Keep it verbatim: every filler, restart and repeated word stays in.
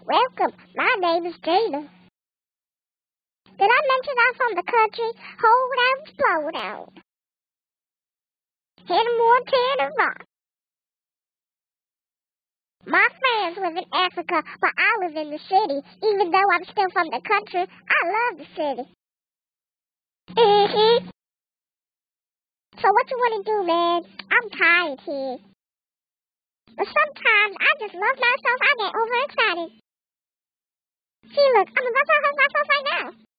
Welcome. My name is Gina. Did I mention I'm from the country? Hold out, slow down. Hit 'em one, ten, and rock. My friends live in Africa, but I live in the city. Even though I'm still from the country, I love the city. Mm-hmm. So what you want to do, man? I'm tired here. But sometimes I just love myself. I get overexcited. See, look, I'm about to hug myself right now.